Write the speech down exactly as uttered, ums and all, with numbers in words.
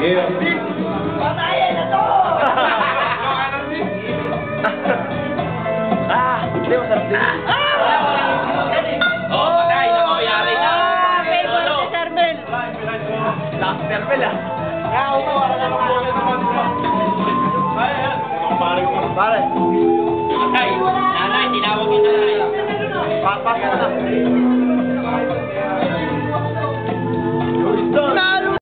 Patayin na to! Ah! Hindi, masarap din. Oo, patay. Nakakayari na. Favorite si Sir Mel. Last termel ah. Kaya ako, wala na mga Pare. Patay. Nanay, tinawag yung nanay. Papas na.